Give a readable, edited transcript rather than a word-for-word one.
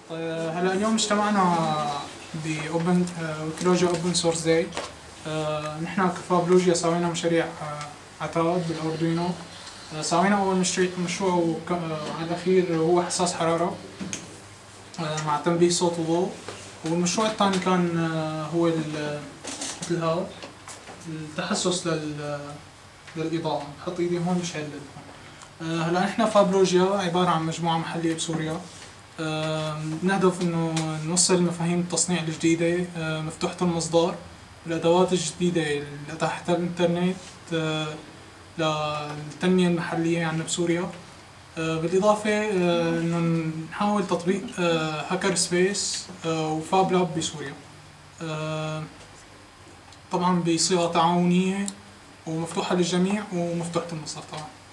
هلا اليوم اجتمعنا بأوبن ويكيلوجيا أوبن سورس داي. نحن كفابلوجيا سوينا مشاريع عتاد بالأردوينو. سوينا أول مشروع على الأخير هو حساس حرارة مع تنبيه صوت وضوء، والمشروع الثاني كان هو مثل هذا التحسس للإضاءة. بحط إيدي هون بشعل هلا نحن فابلوجيا عبارة عن مجموعة محلية بسوريا. نهدف انه نوصل مفاهيم التصنيع الجديدة مفتوحة المصدر، الادوات الجديدة اللي اتاحتها الانترنت للتنمية المحلية عنا بسوريا. بالاضافة انه نحاول تطبيق هاكر سبيس وفاب لاب بسوريا، طبعا بصيغة تعاونية ومفتوحة للجميع ومفتوحة المصدر طبعا.